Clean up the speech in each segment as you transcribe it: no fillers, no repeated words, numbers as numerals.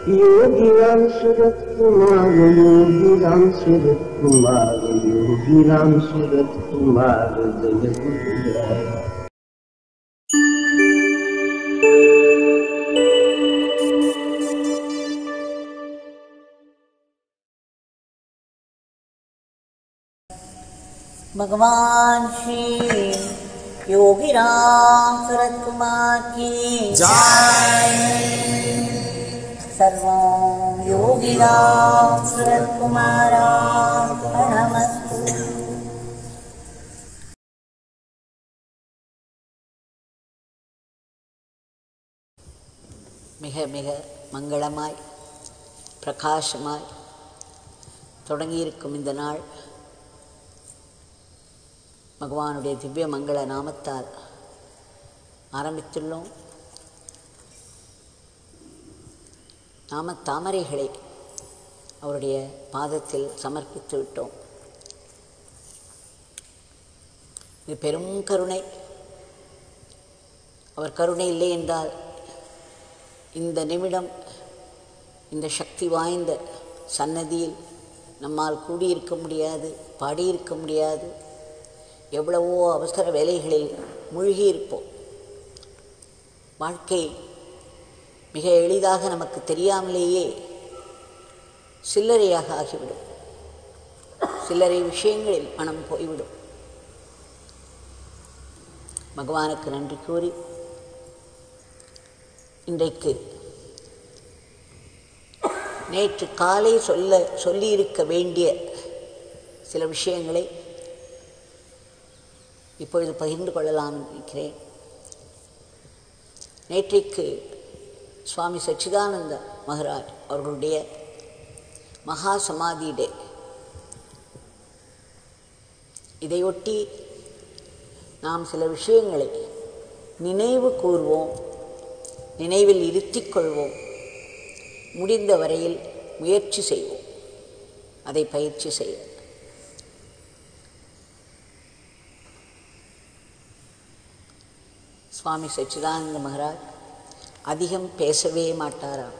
योगीराम सूरत कुमार, योगीराम सूरत कुमार, योगीराम सूरत कुमार जय गुरुराय। भगवान श्री योगीराम सूरत कुमार की जय। सर्वं योगीराम सूरत कुमारार्पणमस्तु। மிக மிக மங்களமாய் பிரகாசமாய் தொடங்கியிருக்கும் இந்த நாள் பகவானுடைய திவ்ய மங்கள நாமத்தால் ஆரம்பித்துள்ளோம். நாம தாமரைகளை அவருடைய பாதத்தில் சமர்ப்பித்து விட்டோம். இது பெரும் கருணை. அவர் கருணை இல்லை என்றால் இந்த நிமிடம் இந்த சக்தி வாய்ந்த சன்னதியில் நம்மால் கூடியிருக்க முடியாது, பாடியிருக்க முடியாது. எவ்வளவோ அவசர வேலைகளில் மூழ்கியிருப்போம். வாழ்க்கை மிக எளிதாக நமக்கு தெரியாமலேயே சில்லறையாக ஆகிவிடும். சில்லறை விஷயங்களில் மனம் போய்விடும். பகவானுக்கு நன்றி கூறி இன்றைக்கு நேற்று காலை சொல்லியிருக்க வேண்டிய சில விஷயங்களை இப்பொழுது பகிர்ந்து கொள்ளலாம் இருக்கிறேன். நேற்றைக்கு சுவாமி சச்சிதானந்த மகாராஜ் அவர்களுடைய மகா சமாதி டே. இதையொட்டி நாம் சில விஷயங்களை நினைவு கூர்வோம், நினைவில் இருத்திக் கொள்வோம், முடிந்த வரையில் முயற்சி செய்வோம், அதை பயிற்சி செய்ய. சுவாமி சச்சிதானந்த மகாராஜ் அதிகம் பேசவே மாட்டாராம்.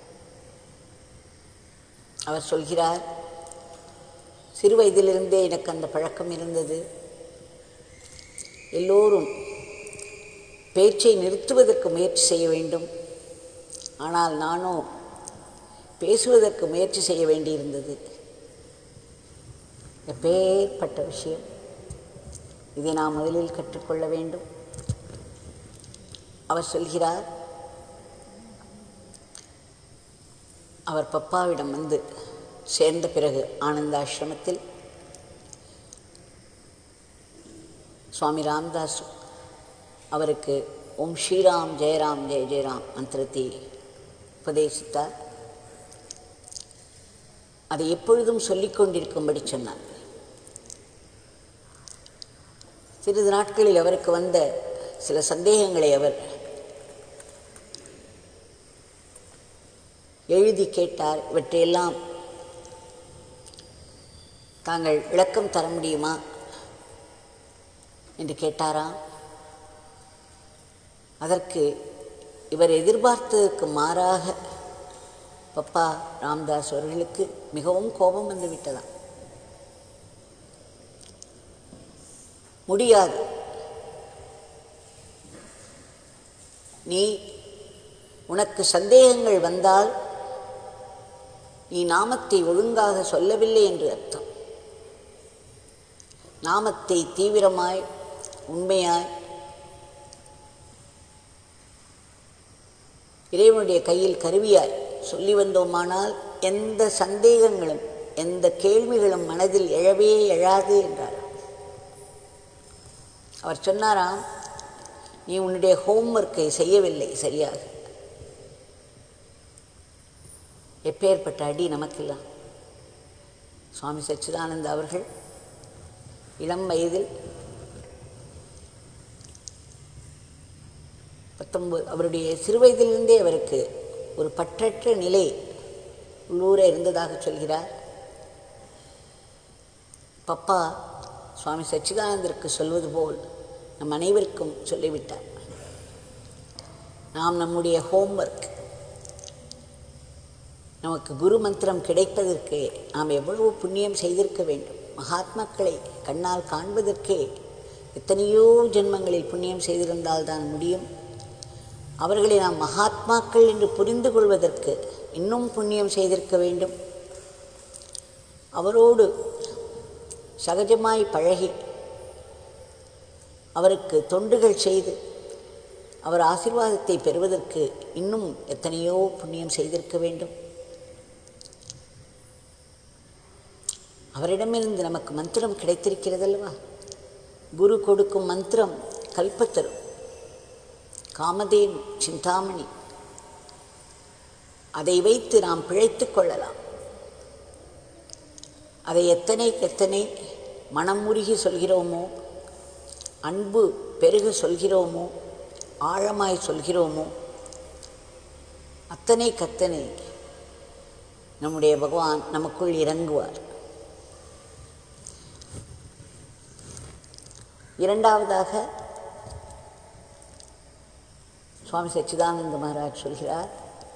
அவர் சொல்கிறார், சிறு வயதிலிருந்தே எனக்கு அந்த பழக்கம் இருந்தது. எல்லோரும் பேச்சை நிறுத்துவதற்கு முயற்சி செய்ய வேண்டும், ஆனால் நானோ பேசுவதற்கு முயற்சி செய்ய வேண்டியிருந்தது. எப்பேற்பட்ட விஷயம்! இதை நாம் முதலில் கற்றுக்கொள்ள வேண்டும். அவர் சொல்கிறார், அவர் பப்பாவிடம் வந்து சேர்ந்த பிறகு ஆனந்தாசிரமத்தில் சுவாமி ராம்தாஸ் அவருக்கு ஓம் ஸ்ரீராம் ஜெயராம் ஜெய ஜெயராம் மந்திரத்தை உபதேசித்தார். அதை எப்பொழுதும் சொல்லிக் கொண்டிருக்கும்படி சொன்னார். சிறிது நாட்களில் அவருக்கு வந்த சில சந்தேகங்களை அவர் எழுதி கேட்டார். இவற்றையெல்லாம் தாங்கள் விளக்கம் தர முடியுமா என்று கேட்டாராம். அதற்கு இவர் எதிர்பார்த்ததற்கு மாறாக பப்பா ராம்தாஸ் அவர்களுக்கு மிகவும் கோபம் வந்து விட்டதாம். முடியாது, நீ உனக்கு சந்தேகங்கள் வந்தால் நீ நாமத்தை ஒழுங்காக சொல்லவில்லை என்று அர்த்தம். நாமத்தை தீவிரமாய் உண்மையாய் இறைவனுடைய கையில் கருவியாய் சொல்லி வந்தோமானால் எந்த சந்தேகங்களும் எந்த கேள்விகளும் மனதில் எழவே எழாது என்றார். அவர் சொன்னாராம், நீ உன்னுடைய ஹோம்ஒர்க்கை செய்யவில்லை சரியாக. எப்பேற்பட்ட அடி நமக்கெல்லாம்! சுவாமி சச்சிதானந்த அவர்கள் இளம் வயதில் 19 அவருடைய சிறு வயதிலிருந்தே அவருக்கு ஒரு பற்றற்ற நிலை உள்ளூர இருந்ததாக சொல்கிறார். பப்பா சுவாமி சச்சிதானந்தருக்கு சொல்வது போல் நம் அனைவருக்கும் சொல்லிவிட்டார். நாம் நம்முடைய ஹோம்ஒர்க் நமக்கு குரு மந்திரம் கிடைப்பதற்கு நாம் எவ்வளவு புண்ணியம் செய்திருக்க வேண்டும். மகாத்மாக்களை கண்ணால் காண்பதற்கே எத்தனையோ ஜென்மங்களில் புண்ணியம் செய்திருந்தால்தான் முடியும். அவர்களை நாம் மகாத்மாக்கள் என்று புரிந்து கொள்வதற்கு இன்னும் புண்ணியம் செய்திருக்க வேண்டும். அவரோடு சகஜமாய் பழகி அவருக்கு தொண்டுகள் செய்து அவர் ஆசீர்வாதத்தை பெறுவதற்கு இன்னும் எத்தனையோ புண்ணியம் செய்திருக்க வேண்டும். அவரிடமிருந்து நமக்கு மந்திரம் கிடைத்திருக்கிறதல்லவா. குரு கொடுக்கும் மந்திரம் கல்பத்தரும், காமதேனு, சிந்தாமணி. அதை வைத்து நாம் பிழைத்து கொள்ளலாம். அதை எத்தனை மனம் உருகி சொல்கிறோமோ, அன்பு பெருக சொல்கிறோமோ, ஆழமாய் சொல்கிறோமோ, அத்தனை நம்முடைய பகவான் நமக்குள் இறங்குவார். இரண்டாவதாக சுவாமி சச்சிதானந்த மகாராஜ் சொல்கிறார்,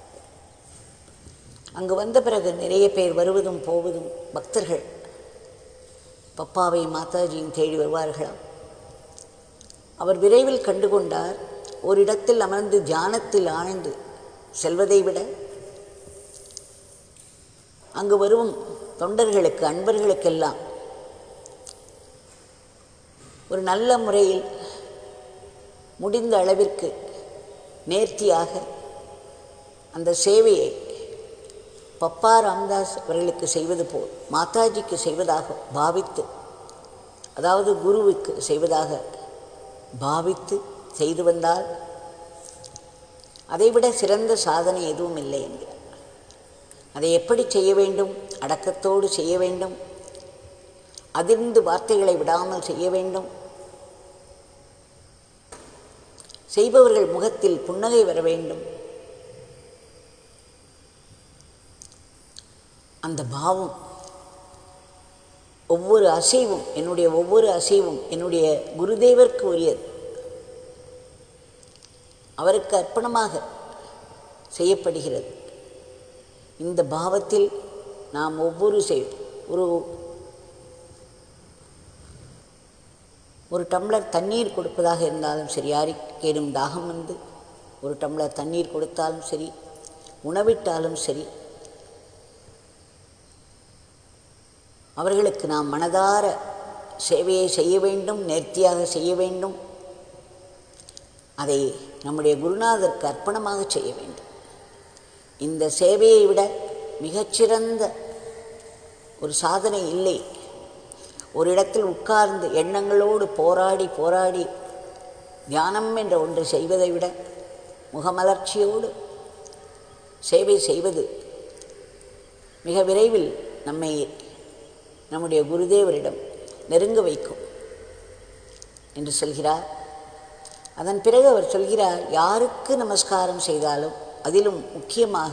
அங்கு வந்த பிறகு நிறைய பேர் வருவதும் போவதும் பக்தர்கள் பப்பாவை மாதாஜியும் தேடி வருவார்களாம். அவர் விரைவில் கண்டுகொண்டார், ஓரிடத்தில் அமர்ந்து தியானத்தில் ஆழ்ந்து செல்வதை விட அங்கு வரும் தொண்டர்களுக்கு, அன்பர்களுக்கெல்லாம் ஒரு நல்ல முறையில் முடிந்த அளவிற்கு நேர்த்தியாக அந்த சேவையை பப்பா ராமதாஸ் அவர்களுக்கு செய்வது போல் மாதாஜிக்கு செய்வதாக பாவித்து, அதாவது குருவுக்கு செய்வதாக பாவித்து செய்து வந்தால் அதைவிட சிறந்த சாதனை எதுவும் இல்லை என்கிறார். அதை எப்படி செய்ய வேண்டும்? அடக்கத்தோடு செய்ய வேண்டும். அதிர்ந்து வார்த்தைகளை விடாமல் செய்ய வேண்டும். செய்பவர்கள் முகத்தில் புன்னகை வர வேண்டும். அந்த பாவம், ஒவ்வொரு அசைவும், ஒவ்வொரு அசைவும் என்னுடைய குருதேவருக்கு உரியது, அவருக்கு அர்ப்பணமாக செய்யப்படுகிறது. இந்த பாவத்தில் நாம் ஒவ்வொரு ஒரு டம்ளர் தண்ணீர் கொடுப்பதாக இருந்தாலும் சரி, யாருக்கேனும் தாகம் வந்து ஒரு டம்ளர் தண்ணீர் கொடுத்தாலும் சரி, உணவிட்டாலும் சரி, அவர்களுக்கு நாம் மனதார சேவையை செய்ய வேண்டும், நேர்த்தியாக செய்ய வேண்டும். அதை நம்முடைய குருநாதருக்கு அர்ப்பணமாக செய்ய வேண்டும். இந்த சேவையை விட மிகச்சிறந்த ஒரு சாதனை இல்லை. ஒரு இடத்தில் உட்கார்ந்து எண்ணங்களோடு போராடி தியானம் என்ற ஒன்று செய்வதை விட முகமலர்ச்சியோடு சேவை செய்வது மிக விரைவில் நம்மை நம்முடைய குருதேவரிடம் நெருங்க வைக்கும் என்று சொல்கிறார். அதன் பிறகு அவர் சொல்கிறார், யாருக்கு நமஸ்காரம் செய்தாலும், அதிலும் முக்கியமாக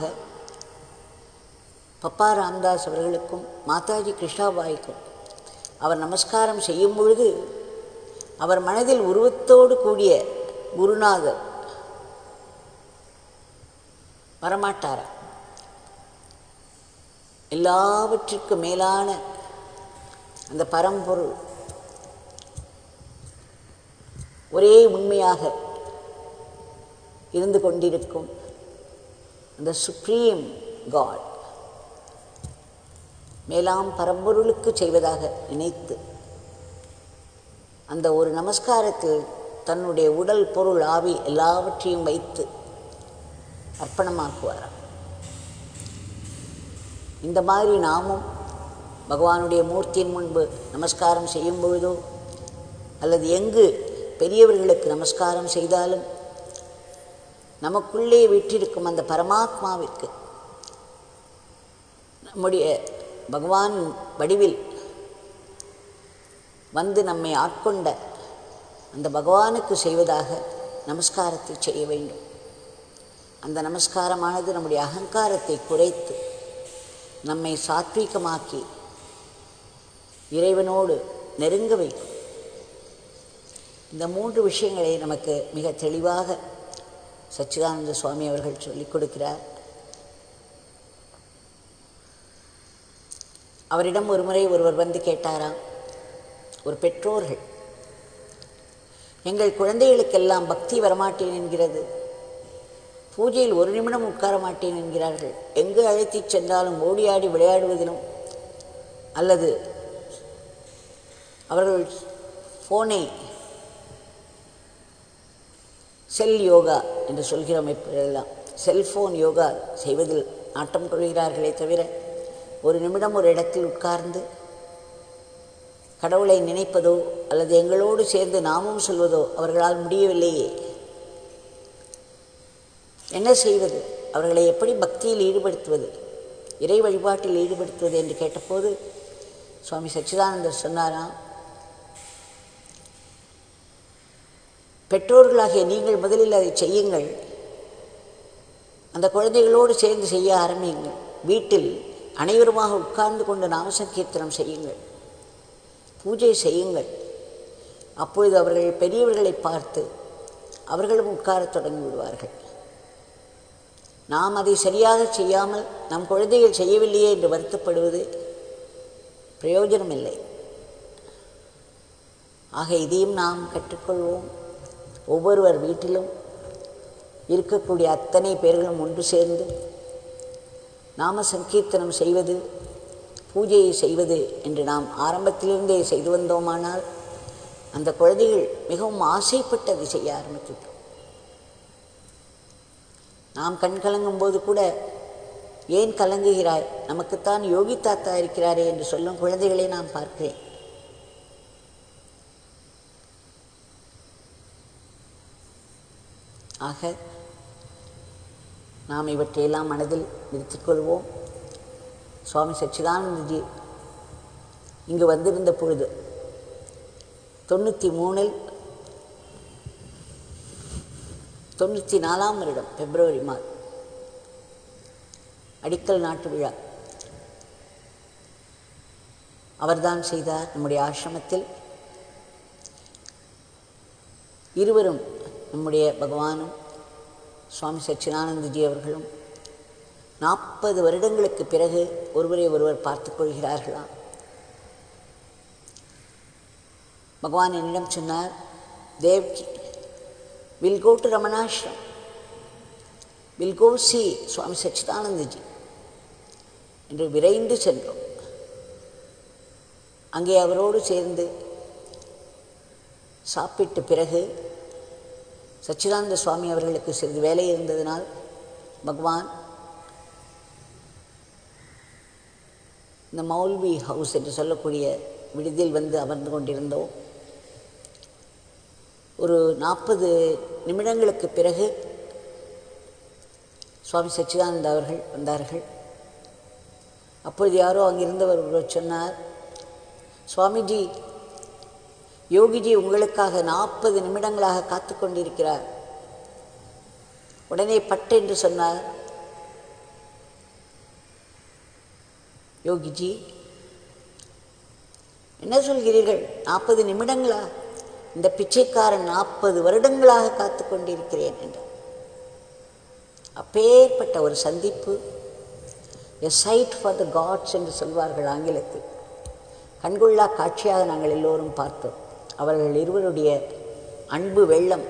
பப்பா ராமதாஸ் அவர்களுக்கும் மாதாஜி கிருஷ்ணாபாய்க்கும் அவர் நமஸ்காரம் செய்யும் பொழுது அவர் மனதில் உருவத்தோடு கூடிய குருநாதர் வரமாட்டாரா? எல்லாவற்றிற்கும் மேலான அந்த பரம்பொருள் ஒரே உண்மையாக இருந்து கொண்டிருக்கும் அந்த சுப்ரீம் காட் மேலாம் பரம்பொருளுக்கு செய்வதாக நினைத்து அந்த ஒரு நமஸ்காரத்தில் தன்னுடைய உடல், பொருள், ஆவி எல்லாவற்றையும் வைத்து அர்ப்பணமாக்குவாராம். இந்த மாதிரி நாமும் பகவானுடைய மூர்த்தியின் முன்பு நமஸ்காரம் செய்யும் பொழுதோ அல்லது எங்கு பெரியவர்களுக்கு நமஸ்காரம் செய்தாலும் நமக்குள்ளே வீற்றிருக்கும் அந்த பரமாத்மாவிற்கு, நம்முடைய பகவான் வடிவில் வந்து நம்மை ஆட்கொண்ட அந்த பகவானுக்கு செய்வதாக நமஸ்காரத்தை செய்ய வேண்டும். அந்த நமஸ்காரமானது நம்முடைய அகங்காரத்தை குறைத்து நம்மை சாத்வீகமாக்கி இறைவனோடு நெருங்க வைக்கும். இந்த 3 விஷயங்களை நமக்கு மிக தெளிவாக சச்சிதானந்த சுவாமி அவர்கள் சொல்லிக் கொடுக்கிறார். அவரிடம் ஒருமுறை ஒருவர் வந்து கேட்டாராம், ஒரு பெற்றோர்கள், எங்கள் குழந்தைகளுக்கெல்லாம் பக்தி வரமாட்டேன் என்கிறது, பூஜையில் ஒரு நிமிடம் உட்கார மாட்டேன் என்கிறார்கள், எங்கு அழைத்து சென்றாலும் ஓடியாடி விளையாடுவதிலும் அல்லது அவர்கள் ஃபோனை செல் யோகா என்று சொல்கிறோம், இப்பெல்லாம் செல்ஃபோன் யோகா செய்வதில் நாட்டம் கொள்கிறார்களே தவிர ஒரு நிமிடம் ஒரு இடத்தில் உட்கார்ந்து கடவுளை நினைப்பதோ அல்லது எங்களோடு சேர்ந்து நாமும் சொல்வதோ அவர்களால் முடியவில்லையே. என்ன செய்வது? அவர்களை எப்படி பக்தியில் ஈடுபடுத்துவது, இறை வழிபாட்டில் ஈடுபடுத்துவது என்று கேட்டபோது சுவாமி சச்சிதானந்தர் சொன்னாராம், பெற்றோர்களாகிய நீங்கள் முதலில் அதை செய்யுங்கள், அந்த குழந்தைகளோடு சேர்ந்து செய்ய ஆரம்பியுங்கள், வீட்டில் அனைவருமாக உட்கார்ந்து கொண்டு நாமசங்கீர்த்தனம் செய்யுங்கள், பூஜை செய்யுங்கள். அப்பொழுது அவர்கள் பெரியவர்களை பார்த்து அவர்களும் உட்காரத் தொடங்கி விடுவார்கள். நாம் அதை சரியாக செய்யாமல் நம் குழந்தைகள் செய்யவில்லையே என்று வருத்தப்படுவது பிரயோஜனமில்லை. ஆக இதையும் நாம் கற்றுக்கொள்வோம். ஒவ்வொருவர் வீட்டிலும் இருக்கக்கூடிய அத்தனை பேர்களும் ஒன்று சேர்ந்து நாம சங்கீர்த்தனம் செய்வது, பூஜையை செய்வது என்று நாம் ஆரம்பத்திலிருந்தே செய்து வந்தோமானால் அந்த குழந்தைகள் மிகவும் ஆசைப்பட்டு அதை செய்ய ஆரம்பித்துவிட்டோம். நாம் கண் கலங்கும் போது கூட ஏன் கலங்குகிறாய், நமக்குத்தான் யோகி தாத்தா இருக்கிறாரே என்று சொல்லும் குழந்தைகளை நான் பார்க்கிறேன். ஆக நாம் இவற்றையெல்லாம் மனதில் நிறுத்திக்கொள்வோம். சுவாமி சச்சிதானந்தஜி இங்கு வந்திருந்த பொழுது 93 94ஆம் வருடம் பிப்ரவரி மாதம் அடிக்கல் நாட்டு விழா அவர்தான் செய்தார். நம்முடைய ஆசிரமத்தில் இருவரும், நம்முடைய பகவானும் சுவாமி சச்சிதானந்தஜி அவர்களும் 40 வருடங்களுக்கு பிறகு ஒருவரை ஒருவர் பார்த்து கொள்கிறார்களாம். பகவான் என்னிடம் சொன்னார், Devki will go to Ramanashram, will go see சுவாமி சச்சிதானந்தஜி என்று விரைந்து சென்றோம். அங்கே அவரோடு சேர்ந்து சாப்பிட்ட பிறகு சச்சிதானந்த சுவாமி அவர்களுக்கு சிறிது வேலை இருந்ததினால் பகவான் இந்த மௌல்வி ஹவுஸ் என்று சொல்லக்கூடிய விடுதியில் வந்து அமர்ந்து கொண்டிருந்தோம். ஒரு 40 நிமிடங்களுக்கு பிறகு சுவாமி சச்சிதானந்த அவர்கள் வந்தார்கள். அப்பொழுது யாரோ அங்கிருந்தவர் ஒருவர் சொன்னார், சுவாமிஜி, யோகிஜி உங்களுக்காக 40 நிமிடங்களாக காத்து கொண்டிருக்கிறார். உடனே பட்டு என்று சொன்னார், யோகிஜி என்ன சொல்கிறீர்கள், 40 நிமிடங்களா? இந்த பிச்சைக்காரன் 40 வருடங்களாக காத்து கொண்டிருக்கிறேன் என்றார். அப்பேற்பட்ட ஒரு சந்திப்பு, a sight for the gods என்று சொல்வார்கள் ஆங்கிலத்தில். கண்கொள்ளா காட்சியாக நாங்கள் எல்லோரும் பார்த்தோம். அவர்கள் இருவருடைய அன்பு வெள்ளம்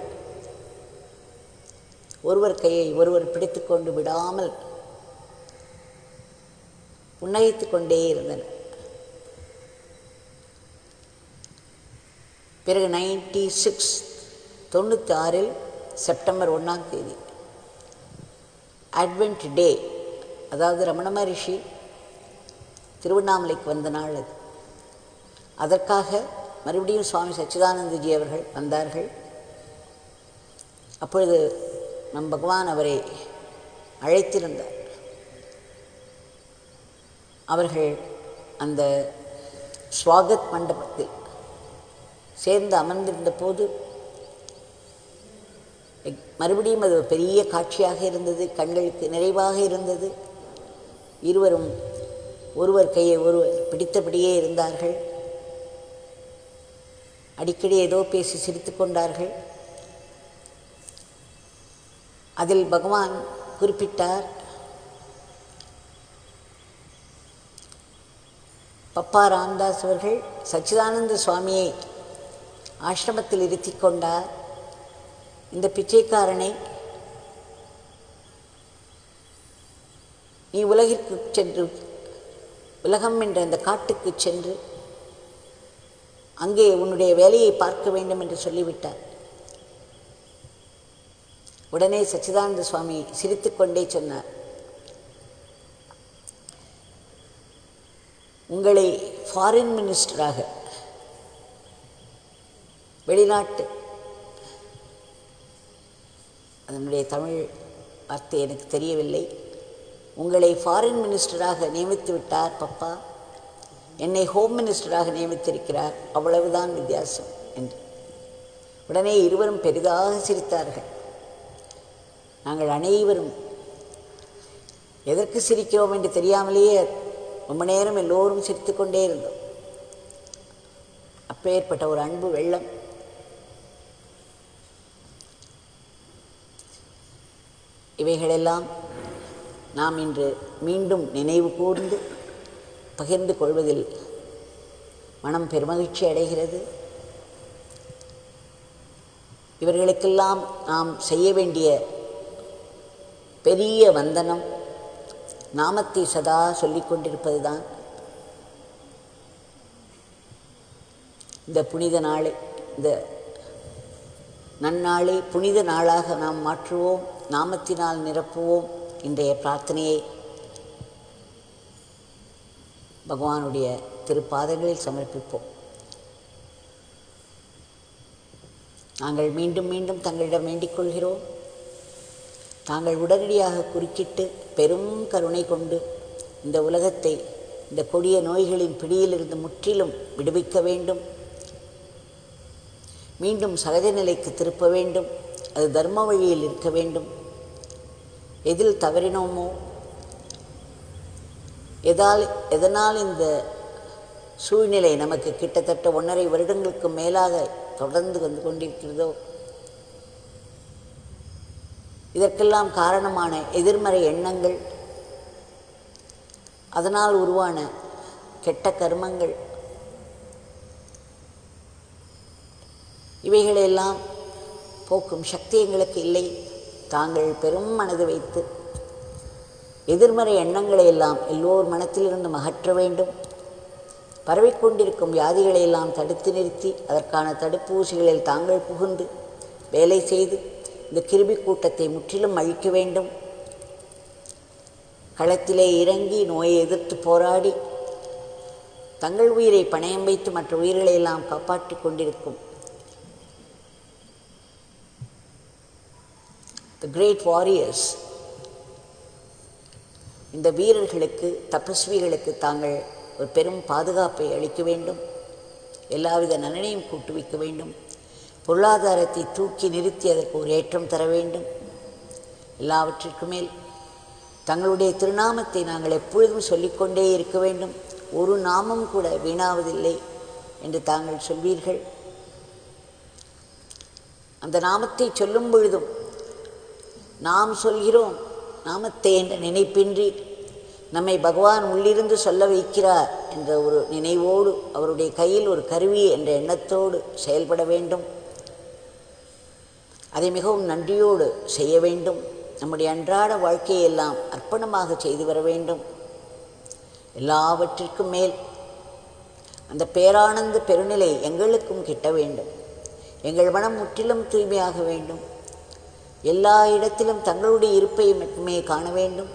ஒருவர் கையை ஒருவர் பிடித்து கொண்டு விடாமல் புன்னகைத்து கொண்டே இருந்தனர். பிறகு 96 செப்டம்பர் 1ஆம் தேதி அட்வென்ட் டே, அதாவது ரமண மகரிஷி திருவண்ணாமலைக்கு வந்த நாள் அது. அதற்காக மறுபடியும் சுவாமி சச்சிதானந்தஜி அவர்கள் வந்தார்கள். அப்பொழுது நம் பகவான் அவரை அழைத்திருந்தார். அவர்கள் அந்த ஸ்வாகத் மண்டபத்தில் சேர்ந்து அமர்ந்திருந்த போது மறுபடியும் அது பெரிய காட்சியாக இருந்தது, கண்களுக்கு நிறைவாக இருந்தது. இருவரும் ஒருவர் கையை ஒருவர் பிடித்தபடியே இருந்தார்கள். அடிக்கடி ஏதோ பேசி சிரித்து கொண்டார்கள். அதில் பகவான் குறிப்பிட்டார், பப்பா ராமதாஸ் அவர்கள் சச்சிதானந்த சுவாமியை ஆசிரமத்தில் இருத்தி கொண்டார். இந்த பிச்சைக்காரனை நீ உலகிற்கு சென்று, உலகம் என்ற அந்த காட்டுக்கு சென்று அங்கே உன்னுடைய வேலையை பார்க்க வேண்டும் என்று சொல்லிவிட்டார். உடனே சச்சிதானந்த சுவாமி சிரித்துக்கொண்டே சொன்னார், உங்களை ஃபாரின் மினிஸ்டராக, வெளிநாட்டு, அதனுடைய தமிழ் வார்த்தை எனக்கு தெரியவில்லை, உங்களை ஃபாரின் மினிஸ்டராக நியமித்து விட்டார் பப்பா, என்னை ஹோம் மினிஸ்டராக நியமித்திருக்கிறார், அவ்வளவுதான் வித்தியாசம் என்று. உடனே இருவரும் பெரிதாக சிரித்தார்கள். நாங்கள் அனைவரும் எதற்கு சிரிக்கிறோம் என்று தெரியாமலேயே ரொம்ப நேரம் எல்லோரும் சிரித்து கொண்டே இருந்தோம். அப்பேற்பட்ட ஒரு அன்பு வெள்ளம். இவைகளெல்லாம் நாம் இன்று மீண்டும் நினைவு கூர்ந்து பகிர்ந்து கொள்வதில் மனம் பெருமகிழ்ச்சி அடைகிறது. இவர்களுக்கெல்லாம் நாம் செய்ய வேண்டிய பெரிய வந்தனம் நாமத்தை சதா சொல்லிக் கொண்டிருப்பது தான். இந்த புனித நாளை, இந்த நன்னாளை புனித நாளாக நாம் மாற்றுவோம், நாமத்தினால் நிரப்புவோம். இன்றைய பிரார்த்தனையை பகவானுடைய திருப்பாதங்களில் சமர்ப்பிப்போம். நாங்கள் மீண்டும் மீண்டும் தங்களிடம் வேண்டிக் கொள்கிறோம், தாங்கள் உடனடியாக குறுக்கிட்டு பெரும் கருணை கொண்டு இந்த உலகத்தை இந்த கொடிய நோய்களின் பிடியிலிருந்து முற்றிலும் விடுவிக்க வேண்டும், மீண்டும் சகஜ நிலைக்கு திருப்ப வேண்டும். அது தர்ம வழியில் இருக்க வேண்டும். எதில் தவறினோமோ, எதனால் இந்த சூழ்நிலை நமக்கு கிட்டத்தட்ட 1.5 வருடங்களுக்கு மேலாக தொடர்ந்து வந்து கொண்டிருக்கிறதோ, இதற்கெல்லாம் காரணமான எதிர்மறை எண்ணங்கள், அதனால் உருவான கெட்ட கர்மங்கள், இவைகளெல்லாம் போக்கும் சக்தி எங்களுக்கு இல்லை. தாங்கள் பெரும் மனது வைத்து எதிர்மறை எண்ணங்களை எல்லாம் எல்லோர் மனத்திலிருந்து அகற்ற வேண்டும். பரவிக்கொண்டிருக்கும் வியாதிகளை எல்லாம் தடுத்து நிறுத்தி அதற்கான தடுப்பூசிகளில் தாங்கள் புகுந்து வேலை செய்து இந்த கிருமி கூட்டத்தை முற்றிலும் அழிக்க வேண்டும். களத்திலே இறங்கி நோயை எதிர்த்து போராடி தங்கள் உயிரை பணயம் வைத்து மற்ற உயிர்களை எல்லாம் காப்பாற்றி கொண்டிருக்கும் the great warriors, இந்த வீரர்களுக்கு, தபஸ்விகளுக்கு தாங்கள் ஒரு பெரும் பாதுகாப்பை அளிக்க வேண்டும். எல்லாவித நலனையும் கூட்டுவிக்க வேண்டும். பொருளாதாரத்தை தூக்கி நிறுத்தி அதற்கு ஒரு ஏற்றம் தர வேண்டும். எல்லாவற்றிற்கு மேல் தங்களுடைய திருநாமத்தை நாங்கள் எப்பொழுதும் சொல்லிக்கொண்டே இருக்க வேண்டும். ஒரு நாமம் கூட வீணாவதில்லை என்று தாங்கள் சொல்வீர்கள். அந்த நாமத்தை சொல்லும் பொழுதும் நாம் சொல்கிறோம் நாமத்தை என்ற நினைப்பின்றி நம்மை பகவான் உள்ளிருந்து சொல்ல வைக்கிறார் என்ற ஒரு நினைவோடு, அவருடைய கையில் ஒரு கருவி என்ற எண்ணத்தோடு செயல்பட வேண்டும். அதை மிகவும் நன்றியோடு செய்ய வேண்டும். நம்முடைய அன்றாட வாழ்க்கையெல்லாம் அர்ப்பணமாக செய்து வர வேண்டும். எல்லாவற்றிற்கும் மேல் அந்த பேரானந்த பெருநிலை எங்களுக்கும் கிட்ட வேண்டும். எங்கள் மனம் முற்றிலும் தூய்மையாக வேண்டும். எல்லா இடத்திலும் தங்களுடைய இருப்பை மட்டுமே காண வேண்டும்.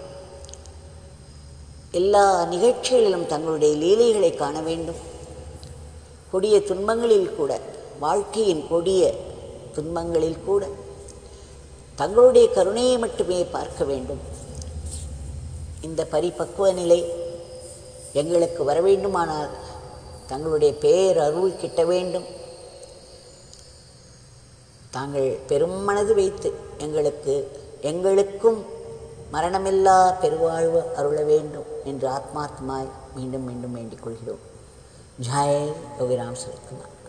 எல்லா நிகழ்ச்சிகளிலும் தங்களுடைய லீலைகளை காண வேண்டும். கொடிய துன்பங்களில் கூட, வாழ்க்கையின் கொடிய துன்பங்களில் கூட தங்களுடைய கருணையை மட்டுமே பார்க்க வேண்டும். இந்த பரிபக்குவ நிலை எங்களுக்கு வர வேண்டுமானால் தங்களுடைய பேரருள் கிட்ட வேண்டும். தாங்கள் பெரும் மனது வைத்து எங்களுக்கும் மரணமில்லா பெருவாழ்வு அருள வேண்டும் என்று ஆத்மார்த்தமாய் மீண்டும் மீண்டும் வேண்டிக் கொள்கிறோம். ஜெய் யோகிராம் சரத்குமார்.